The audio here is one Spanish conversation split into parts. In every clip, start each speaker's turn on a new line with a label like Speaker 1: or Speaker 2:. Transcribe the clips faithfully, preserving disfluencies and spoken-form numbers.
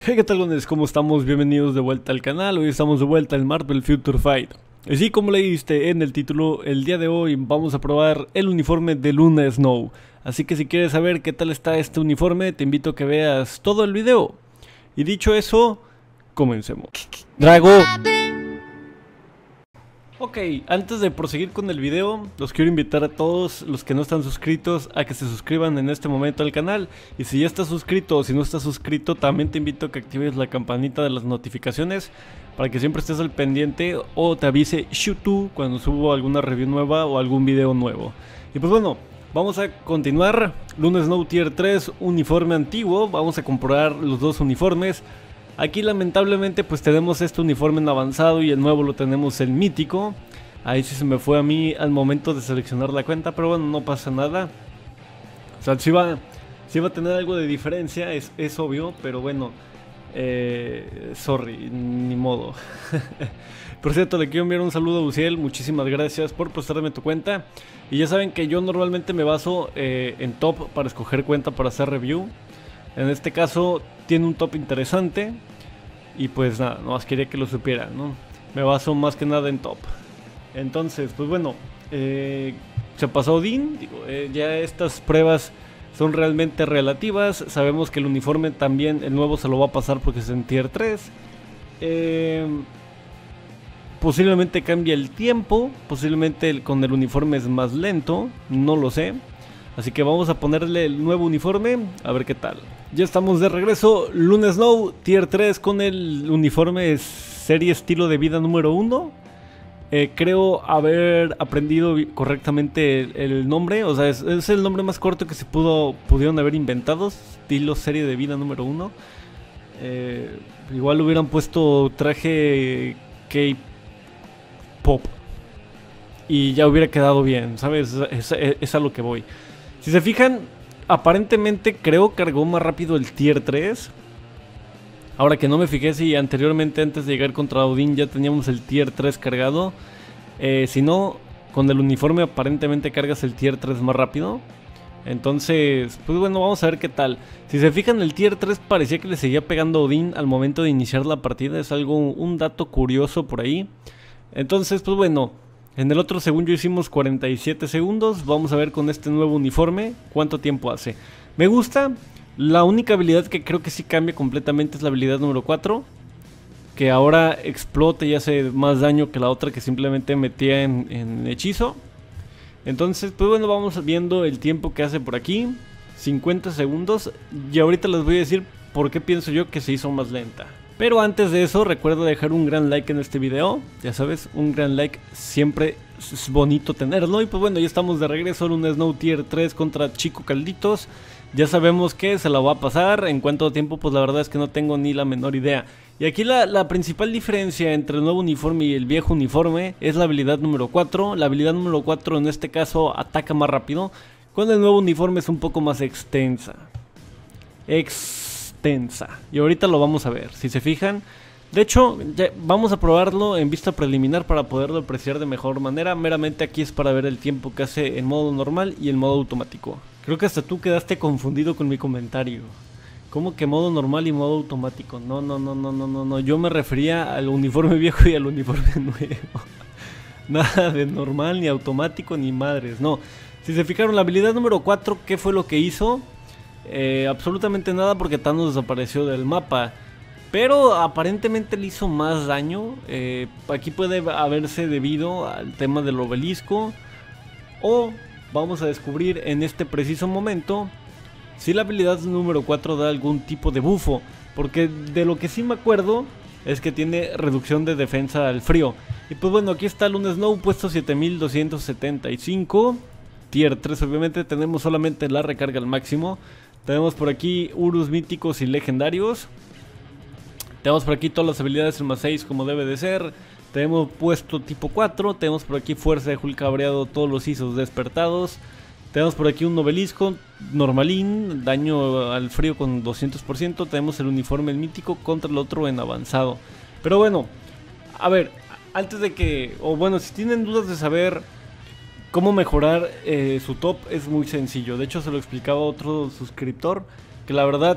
Speaker 1: Hey, ¿qué tal, gones? ¿Cómo estamos? Bienvenidos de vuelta al canal. Hoy estamos de vuelta en Marvel Future Fight. Así como leíste en el título, el día de hoy vamos a probar el uniforme de Luna Snow. Así que si quieres saber qué tal está este uniforme, te invito a que veas todo el video. Y dicho eso, comencemos. Drago. Ok, antes de proseguir con el video, los quiero invitar a todos los que no están suscritos a que se suscriban en este momento al canal. Y si ya estás suscrito o si no estás suscrito, también te invito a que actives la campanita de las notificaciones para que siempre estés al pendiente o te avise YouTube cuando subo alguna review nueva o algún video nuevo. Y pues bueno, vamos a continuar. Luna Snow Tier tres, uniforme antiguo. Vamos a comprar los dos uniformes. Aquí lamentablemente pues tenemos este uniforme en avanzado y el nuevo lo tenemos en mítico. Ahí sí se me fue a mí al momento de seleccionar la cuenta, pero bueno, no pasa nada. O sea, sí va, sí va a tener algo de diferencia, es, es obvio, pero bueno, eh, sorry, ni modo. Por cierto, le quiero enviar un saludo a Uciel, muchísimas gracias por prestarme tu cuenta. Y ya saben que yo normalmente me baso eh, en top para escoger cuenta para hacer review. En este caso tiene un top interesante y pues nada, no más quería que lo supieran, ¿no? Me baso más que nada en top. Entonces, pues bueno, eh, se pasó Odín, digo, eh, ya estas pruebas son realmente relativas. Sabemos que el uniforme también, el nuevo se lo va a pasar porque es en tier tres. Eh, posiblemente cambie el tiempo, posiblemente el, con el uniforme es más lento, no lo sé. Así que vamos a ponerle el nuevo uniforme, a ver qué tal. Ya estamos de regreso, Luna Snow, tier tres con el uniforme serie estilo de vida número uno. Eh, creo haber aprendido correctamente el, el nombre, o sea, es, es el nombre más corto que se pudo pudieron haber inventado, estilo serie de vida número uno. Eh, igual hubieran puesto traje K-pop y ya hubiera quedado bien, ¿sabes? Es, es, es a lo que voy. Si se fijan, aparentemente creo cargó más rápido el tier tres. Ahora que no me fijé si anteriormente, antes de llegar contra Odín, ya teníamos el tier tres cargado. Eh, si no, con el uniforme aparentemente cargas el tier tres más rápido. Entonces, pues bueno, vamos a ver qué tal. Si se fijan, el tier tres parecía que le seguía pegando a Odín al momento de iniciar la partida. Es algo, un dato curioso por ahí. Entonces, pues bueno, en el otro según yo hicimos cuarenta y siete segundos. Vamos a ver con este nuevo uniforme cuánto tiempo hace. Me gusta. La única habilidad que creo que sí cambia completamente es la habilidad número cuatro. Que ahora explota y hace más daño que la otra que simplemente metía en, en hechizo. Entonces, pues bueno, vamos viendo el tiempo que hace por aquí. cincuenta segundos. Y ahorita les voy a decir por qué pienso yo que se hizo más lenta. Pero antes de eso, recuerda dejar un gran like en este video. Ya sabes, un gran like siempre es bonito tenerlo. Y pues bueno, ya estamos de regreso en un Snow Tier tres contra Chico Calditos. Ya sabemos que se la va a pasar. En cuánto tiempo, pues la verdad es que no tengo ni la menor idea. Y aquí la, la principal diferencia entre el nuevo uniforme y el viejo uniforme es la habilidad número cuatro. La habilidad número cuatro en este caso ataca más rápido. Con el nuevo uniforme es un poco más extensa. Extensa. Y ahorita lo vamos a ver, si se fijan. De hecho, ya vamos a probarlo en vista preliminar para poderlo apreciar de mejor manera. Meramente aquí es para ver el tiempo que hace en modo normal y en modo automático. Creo que hasta tú quedaste confundido con mi comentario. ¿Cómo que modo normal y modo automático? No, no, no, no, no, no, no. Yo me refería al uniforme viejo y al uniforme nuevo. Nada de normal, ni automático, ni madres, no. Si se fijaron, la habilidad número cuatro, ¿qué fue lo que hizo? Eh, absolutamente nada, porque Thanos desapareció del mapa. Pero aparentemente le hizo más daño. eh, Aquí puede haberse debido al tema del obelisco. O vamos a descubrir en este preciso momento si la habilidad número cuatro da algún tipo de bufo. Porque de lo que sí me acuerdo es que tiene reducción de defensa al frío. Y pues bueno, aquí está Luna Snow puesto siete mil doscientos setenta y cinco. Tier tres obviamente, tenemos solamente la recarga al máximo. Tenemos por aquí Urus míticos y legendarios. Tenemos por aquí todas las habilidades en más seis como debe de ser. Tenemos puesto tipo cuatro. Tenemos por aquí fuerza de Hulk cabreado, todos los isos despertados. Tenemos por aquí un obelisco normalín, daño al frío con doscientos por ciento. Tenemos el uniforme el mítico contra el otro en avanzado. Pero bueno, a ver, antes de que, o bueno, si tienen dudas de saber cómo mejorar eh, su top, es muy sencillo. De hecho se lo explicaba otro suscriptor, que la verdad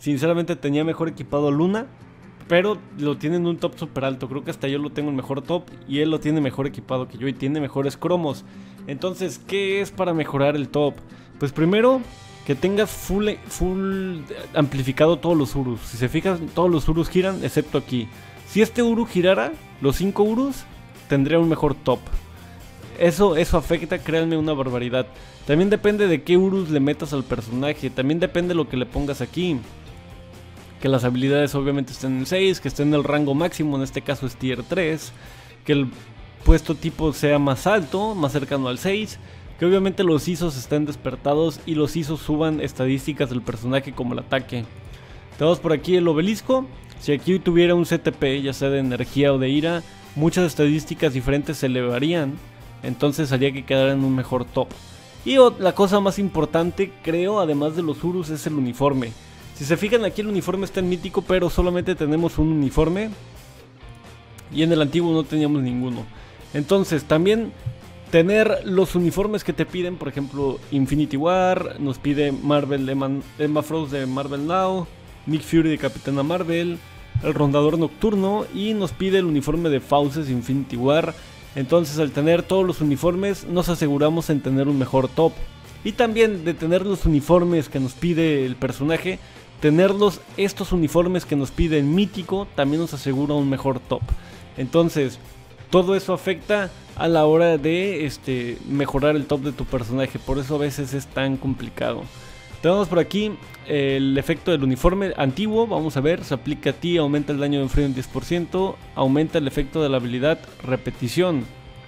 Speaker 1: sinceramente tenía mejor equipado a Luna, pero lo tienen un top super alto. Creo que hasta yo lo tengo el mejor top y él lo tiene mejor equipado que yo y tiene mejores cromos. Entonces, ¿qué es para mejorar el top? Pues primero, que tengas full, full amplificado todos los Urus. Si se fijan, todos los Urus giran, excepto aquí. Si este Uru girara, los cinco Urus, tendría un mejor top. Eso, eso afecta, créanme, una barbaridad. También depende de qué Urus le metas al personaje. También depende de lo que le pongas aquí. Que las habilidades obviamente estén en el seis, que estén en el rango máximo, en este caso es tier tres. Que el puesto tipo sea más alto, más cercano al seis. Que obviamente los I S Os estén despertados y los I S Os suban estadísticas del personaje como el ataque. Tenemos por aquí el obelisco. Si aquí tuviera un C T P, ya sea de energía o de ira, muchas estadísticas diferentes se elevarían. Entonces haría que quedara en un mejor top. Y la cosa más importante, creo, además de los Urus, es el uniforme. Si se fijan, aquí el uniforme está en mítico, pero solamente tenemos un uniforme. Y en el antiguo no teníamos ninguno. Entonces, también tener los uniformes que te piden, por ejemplo, Infinity War, nos pide Marvel Emma, Emma Frost de Marvel Now, Nick Fury de Capitana Marvel, el Rondador Nocturno, y nos pide el uniforme de Fauces Infinity War. Entonces, al tener todos los uniformes, nos aseguramos en tener un mejor top. Y también de tener los uniformes que nos pide el personaje, tenerlos, estos uniformes que nos pide el mítico, también nos asegura un mejor top. Entonces, todo eso afecta a la hora de este, mejorar el top de tu personaje. Por eso a veces es tan complicado. Tenemos por aquí el efecto del uniforme antiguo. Vamos a ver, se aplica a ti, aumenta el daño de frío en diez por ciento. Aumenta el efecto de la habilidad repetición.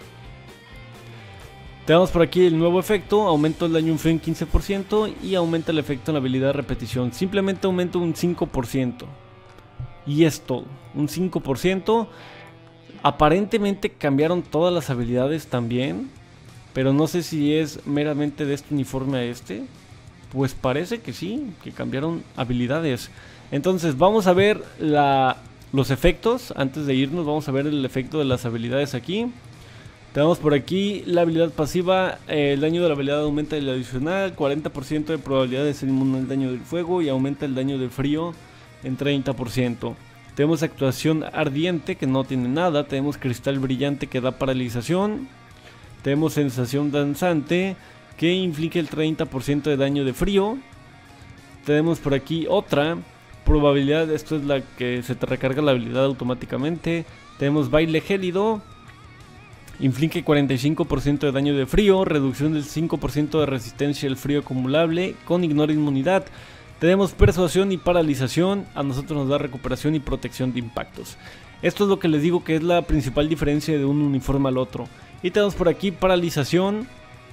Speaker 1: Tenemos por aquí el nuevo efecto, aumenta el daño en frío en quince por ciento. Y aumenta el efecto en la habilidad repetición. Simplemente aumenta un cinco por ciento. Y es todo, un cinco por ciento. Aparentemente cambiaron todas las habilidades también, pero no sé si es meramente de este uniforme a este. Pues parece que sí, que cambiaron habilidades. Entonces vamos a ver la, los efectos. Antes de irnos vamos a ver el efecto de las habilidades aquí. Tenemos por aquí la habilidad pasiva, eh, el daño de la habilidad aumenta el adicional, cuarenta por ciento de probabilidad de ser inmune al daño del fuego y aumenta el daño de frío en treinta por ciento. Tenemos actuación ardiente que no tiene nada, tenemos cristal brillante que da paralización, tenemos sensación danzante que inflige el treinta por ciento de daño de frío, tenemos por aquí otra probabilidad, esto es la que se te recarga la habilidad automáticamente, tenemos baile gélido, inflige cuarenta y cinco por ciento de daño de frío, reducción del cinco por ciento de resistencia al frío acumulable con ignora inmunidad. Tenemos persuasión y paralización, a nosotros nos da recuperación y protección de impactos. Esto es lo que les digo que es la principal diferencia de un uniforme al otro. Y tenemos por aquí paralización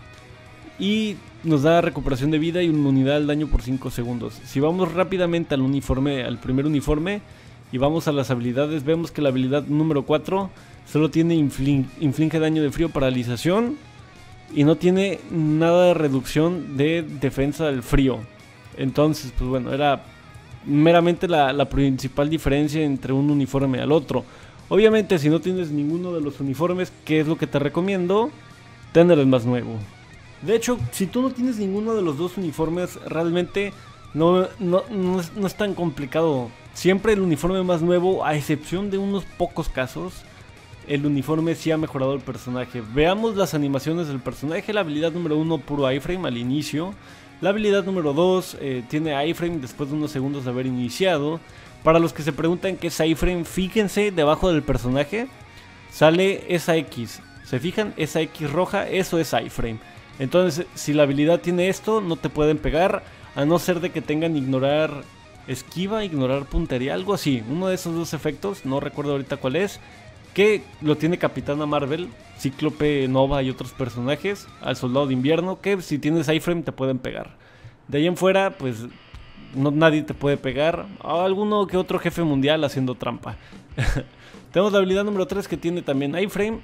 Speaker 1: y nos da recuperación de vida y inmunidad al daño por cinco segundos. Si vamos rápidamente al uniforme, al primer uniforme y vamos a las habilidades, vemos que la habilidad número cuatro solo tiene inflige, inflige daño de frío, paralización y no tiene nada de reducción de defensa del frío. Entonces, pues bueno, era meramente la, la principal diferencia entre un uniforme al otro. Obviamente, si no tienes ninguno de los uniformes, ¿qué es lo que te recomiendo? Tener el más nuevo. De hecho, si tú no tienes ninguno de los dos uniformes, realmente no, no, no, es, no es tan complicado. Siempre el uniforme más nuevo, a excepción de unos pocos casos, el uniforme sí ha mejorado el personaje. Veamos las animaciones del personaje. La habilidad número uno, puro iframe al inicio. La habilidad número dos eh, tiene iframe después de unos segundos de haber iniciado. Para los que se preguntan qué es iframe, fíjense debajo del personaje sale esa X. ¿Se fijan? Esa X roja, eso es iframe. Entonces, si la habilidad tiene esto, no te pueden pegar, a no ser de que tengan ignorar esquiva, ignorar puntería, algo así. Uno de esos dos efectos, no recuerdo ahorita cuál es, que lo tiene Capitana Marvel, Cíclope, Nova y otros personajes, al Soldado de Invierno, que si tienes iframe te pueden pegar. De ahí en fuera, pues no, nadie te puede pegar, a alguno que otro jefe mundial haciendo trampa. Tenemos la habilidad número tres que tiene también iframe.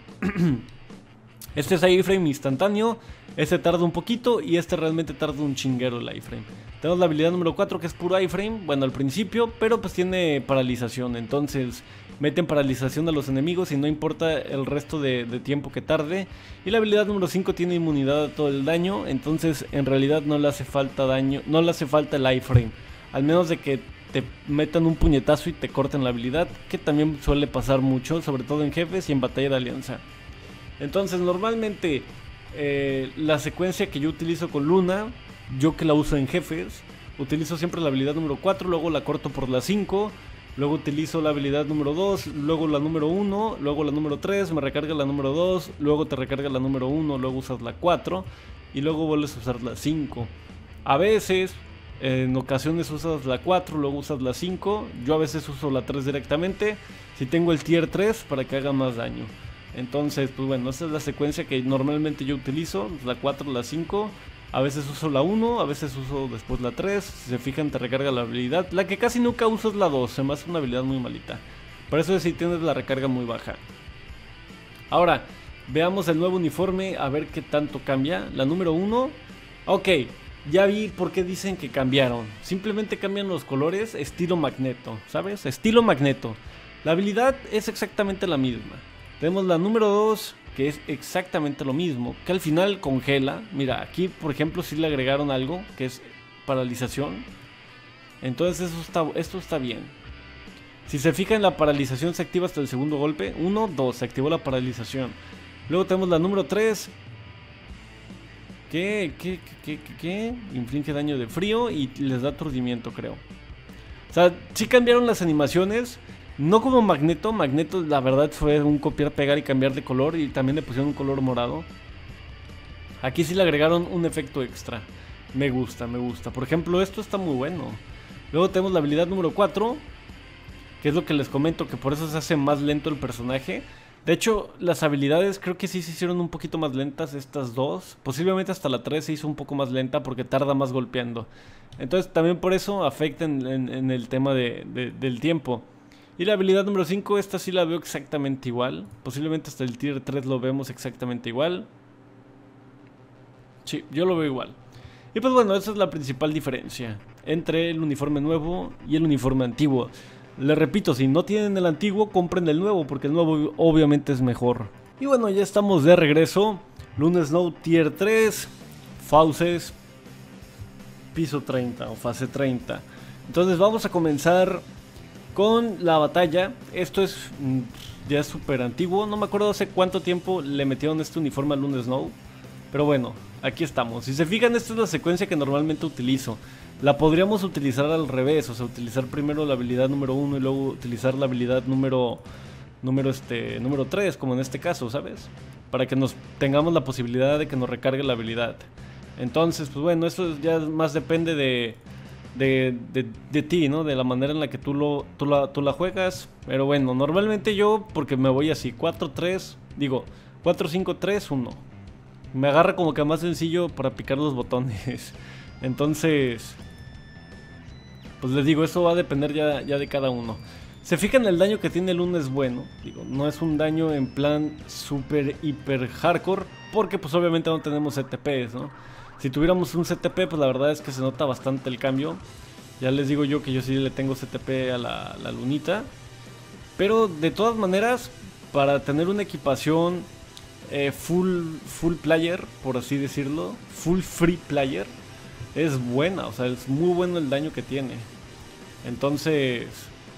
Speaker 1: Este es iframe instantáneo, este tarda un poquito y este realmente tarda un chinguero el iframe. Tenemos la habilidad número cuatro que es puro iframe, bueno al principio, pero pues tiene paralización, entonces meten paralización a los enemigos y no importa el resto de, de tiempo que tarde. Y la habilidad número cinco tiene inmunidad a todo el daño, entonces en realidad no le hace falta daño, no le hace falta el iframe, al menos de que te metan un puñetazo y te corten la habilidad, que también suele pasar mucho, sobre todo en jefes y en batalla de alianza. Entonces normalmente eh, la secuencia que yo utilizo con Luna, yo que la uso en jefes, utilizo siempre la habilidad número cuatro, luego la corto por la cinco, luego utilizo la habilidad número dos, luego la número uno, luego la número tres, me recarga la número dos, luego te recarga la número uno, luego usas la cuatro y luego vuelves a usar la cinco. A veces, en ocasiones usas la cuatro, luego usas la cinco, yo a veces uso la tres directamente, si tengo el tier tres para que haga más daño. Entonces, pues bueno, esa es la secuencia que normalmente yo utilizo, la cuatro, la cinco. A veces uso la uno, a veces uso después la tres. Si se fijan, te recarga la habilidad. La que casi nunca uso es la dos, se me hace una habilidad muy malita. Por eso es si tienes la recarga muy baja. Ahora, veamos el nuevo uniforme, a ver qué tanto cambia. La número uno, ok, ya vi por qué dicen que cambiaron. Simplemente cambian los colores, estilo Magneto, ¿sabes? Estilo Magneto. La habilidad es exactamente la misma. Tenemos la número dos, que es exactamente lo mismo, que al final congela. Mira, aquí por ejemplo sí le agregaron algo, que es paralización. Entonces eso está, esto está bien. Si se fijan, la paralización se activa hasta el segundo golpe. uno, dos, se activó la paralización. Luego tenemos la número tres, que, que, que, que, que inflige daño de frío y les da aturdimiento, creo. O sea, sí cambiaron las animaciones. No como Magneto, Magneto la verdad fue un copiar, pegar y cambiar de color, y también le pusieron un color morado. Aquí sí le agregaron un efecto extra. Me gusta, me gusta. Por ejemplo, esto está muy bueno. Luego tenemos la habilidad número cuatro, que es lo que les comento, que por eso se hace más lento el personaje. De hecho, las habilidades creo que sí se hicieron un poquito más lentas, estas dos. Posiblemente hasta la tres se hizo un poco más lenta porque tarda más golpeando. Entonces también por eso afecta en, en, en el tema de, de, del tiempo. Y la habilidad número cinco, esta sí la veo exactamente igual. Posiblemente hasta el tier tres lo vemos exactamente igual. Sí, yo lo veo igual. Y pues bueno, esa es la principal diferencia entre el uniforme nuevo y el uniforme antiguo. Les repito, si no tienen el antiguo, compren el nuevo, porque el nuevo obviamente es mejor. Y bueno, ya estamos de regreso. Luna Snow tier tres, Fauces, piso treinta o fase treinta. Entonces vamos a comenzar con la batalla. Esto es ya súper antiguo. No me acuerdo hace cuánto tiempo le metieron este uniforme a Luna Snow. Pero bueno, aquí estamos. Si se fijan, esta es la secuencia que normalmente utilizo. La podríamos utilizar al revés. O sea, utilizar primero la habilidad número uno y luego utilizar la habilidad número Número, este, número tres, como en este caso, ¿sabes? Para que nos tengamos la posibilidad de que nos recargue la habilidad. Entonces, pues bueno, eso ya más depende de... De, de, de ti, ¿no? De la manera en la que tú, lo, tú, la, tú la juegas. Pero bueno, normalmente yo, porque me voy así, cuatro tres, digo, cuatro cinco tres uno. Me agarra como que más sencillo para picar los botones. Entonces, pues les digo, eso va a depender ya, ya de cada uno. Se fijan, el daño que tiene Luna es bueno. Digo, no es un daño en plan super hiper hardcore, porque pues obviamente no tenemos C T Ps, ¿no? Si tuviéramos un C T P, pues la verdad es que se nota bastante el cambio. Ya les digo yo que yo sí le tengo C T P a la, la lunita. Pero de todas maneras, para tener una equipación eh, full, full player, por así decirlo, full free player, es buena. O sea, es muy bueno el daño que tiene. Entonces,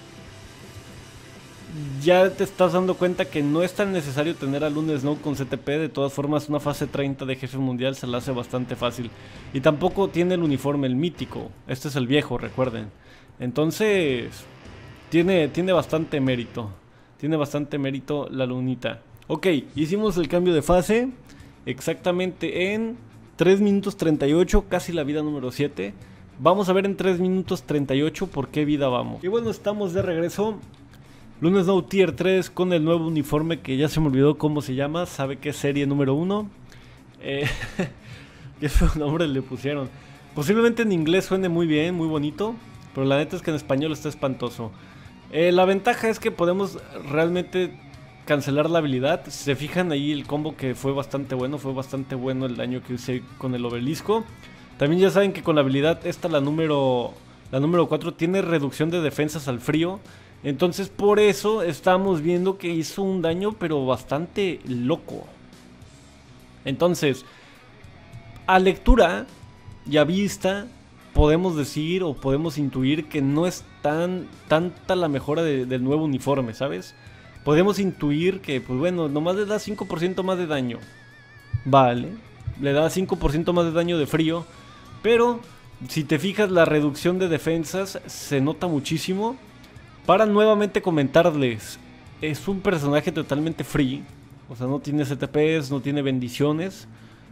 Speaker 1: ya te estás dando cuenta que no es tan necesario tener a Luna Snow con C T P. De todas formas, una fase treinta de jefe mundial se la hace bastante fácil. Y tampoco tiene el uniforme, el mítico. Este es el viejo, recuerden. Entonces, tiene, tiene bastante mérito. Tiene bastante mérito la lunita. Ok, hicimos el cambio de fase exactamente en tres minutos treinta y ocho, casi la vida número siete. Vamos a ver en tres minutos treinta y ocho por qué vida vamos. Y bueno, estamos de regreso. Luna Snow tier tres con el nuevo uniforme que ya se me olvidó cómo se llama. ¿Sabe qué serie número uno? Eh, qué feo nombre le pusieron. Posiblemente en inglés suene muy bien, muy bonito, pero la neta es que en español está espantoso. Eh, la ventaja es que podemos realmente cancelar la habilidad. Si se fijan ahí, el combo que fue bastante bueno. Fue bastante bueno el daño que usé con el obelisco. También ya saben que con la habilidad esta, la número, la número cuatro, tiene reducción de defensas al frío. Entonces por eso estamos viendo que hizo un daño pero bastante loco. Entonces, a lectura y a vista podemos decir o podemos intuir que no es tan tanta la mejora de, del nuevo uniforme, ¿sabes? Podemos intuir que, pues bueno, nomás le da cinco por ciento más de daño. Vale, le da cinco por ciento más de daño de frío, pero si te fijas, la reducción de defensas se nota muchísimo. Para nuevamente comentarles, es un personaje totalmente free. O sea, no tiene C T Ps, no tiene bendiciones.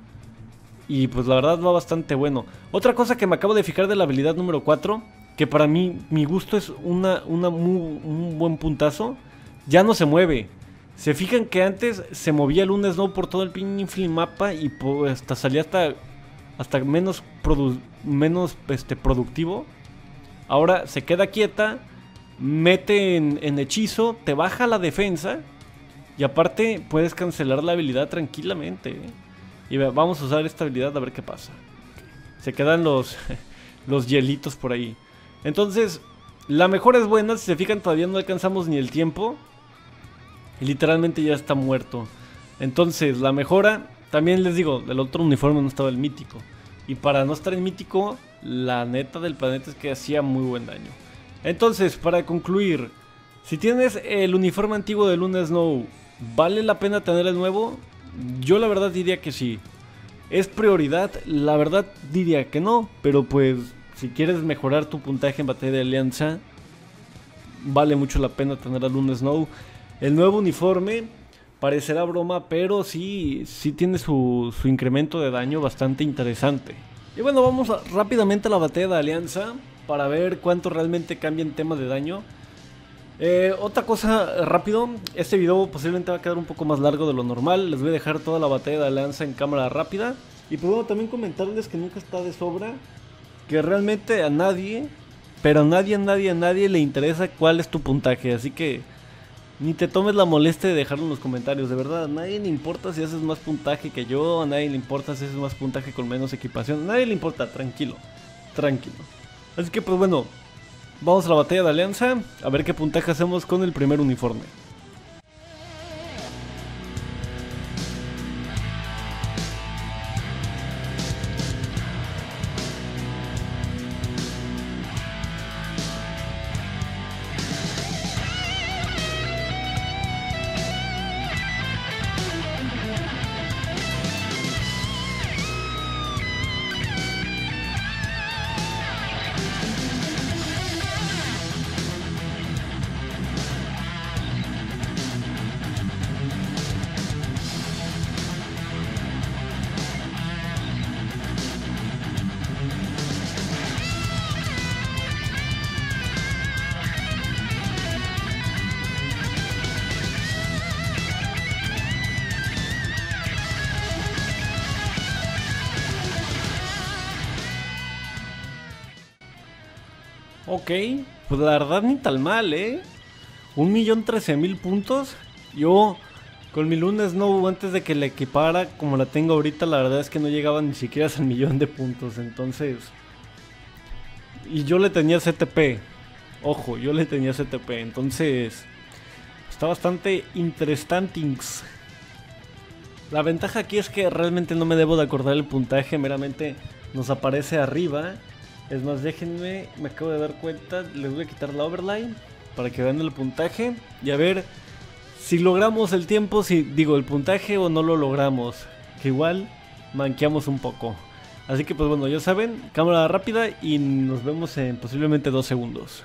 Speaker 1: Y pues la verdad va bastante bueno. Otra cosa que me acabo de fijar de la habilidad número cuatro, que para mí, mi gusto es una, una muy, un buen puntazo. Ya no se mueve. Se fijan que antes se movía el Luna Snow por todo el pinche mapa y pues hasta salía hasta, hasta menos, produ menos este, productivo. Ahora se queda quieta, mete en, en hechizo, te baja la defensa y aparte puedes cancelar la habilidad tranquilamente, ¿eh? Y vamos a usar esta habilidad a ver qué pasa. Se quedan los, los hielitos por ahí. Entonces, la mejora es buena. Si se fijan, todavía no alcanzamos ni el tiempo. Y literalmente ya está muerto. Entonces, la mejora, también les digo, del otro uniforme no estaba el mítico. Y para no estar en mítico, la neta del planeta es que hacía muy buen daño. Entonces, para concluir, si tienes el uniforme antiguo de Luna Snow, ¿vale la pena tener el nuevo? Yo la verdad diría que sí. ¿Es prioridad? La verdad diría que no. Pero pues, si quieres mejorar tu puntaje en batalla de alianza, vale mucho la pena tener a Luna Snow. El nuevo uniforme parecerá broma, pero sí, sí tiene su, su incremento de daño bastante interesante. Y bueno, vamos a, rápidamente a la batalla de alianza para ver cuánto realmente cambia en tema de daño. Eh, otra cosa rápido, este video posiblemente va a quedar un poco más largo de lo normal. Les voy a dejar toda la batalla de alianza en cámara rápida. Y pues bueno, también comentarles que nunca está de sobra, que realmente a nadie, pero a nadie, a nadie, a nadie le interesa cuál es tu puntaje. Así que ni te tomes la molestia de dejarlo en los comentarios. De verdad, a nadie le importa si haces más puntaje que yo, a nadie le importa si haces más puntaje con menos equipación. A nadie le importa, tranquilo, tranquilo. Así que pues bueno, vamos a la batalla de alianza, a ver qué puntaje hacemos con el primer uniforme. Ok, pues la verdad ni tan mal, ¿eh? Un millón trece mil puntos. Yo con mi Luna Snow antes de que la equipara como la tengo ahorita, la verdad es que no llegaba ni siquiera al millón de puntos. Entonces, y yo le tenía C T P. Ojo, yo le tenía C T P. Entonces, está bastante interesante. La ventaja aquí es que realmente no me debo de acordar el puntaje, meramente nos aparece arriba. Es más, déjenme, me acabo de dar cuenta, les voy a quitar la overlay para que vean el puntaje y a ver si logramos el tiempo, si digo el puntaje o no lo logramos, que igual manqueamos un poco. Así que pues bueno, ya saben, cámara rápida y nos vemos en posiblemente dos segundos.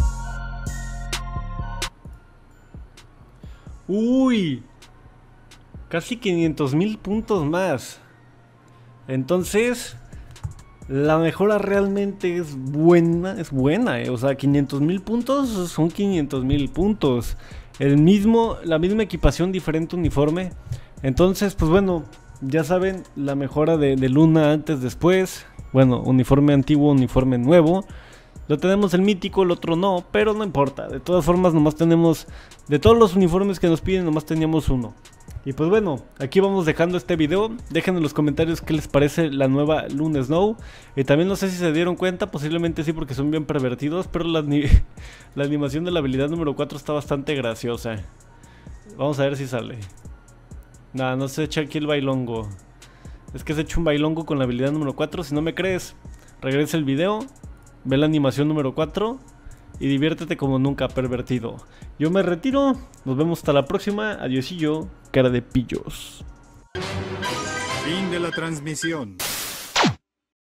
Speaker 1: Uy, Casi quinientos mil puntos más. Entonces, la mejora realmente es buena, es buena, eh. O sea, quinientos mil puntos son quinientos mil puntos. El mismo, la misma equipación, diferente uniforme. Entonces, pues bueno, ya saben, la mejora de, de Luna antes, después. Bueno, uniforme antiguo, uniforme nuevo. Lo tenemos el mítico, el otro no, pero no importa. De todas formas, nomás tenemos, de todos los uniformes que nos piden, nomás teníamos uno. Y pues bueno, aquí vamos dejando este video. Dejen en los comentarios qué les parece la nueva Luna Snow. Y también no sé si se dieron cuenta, posiblemente sí porque son bien pervertidos, pero la, la animación de la habilidad número cuatro está bastante graciosa. Vamos a ver si sale. Nada, no se echa aquí el bailongo. Es que se echa un bailongo con la habilidad número cuatro. Si no me crees, regresa el video, ve la animación número cuatro y diviértete como nunca, pervertido. Yo me retiro, nos vemos hasta la próxima. Adiosillo, cara de pillos.
Speaker 2: Fin de la transmisión.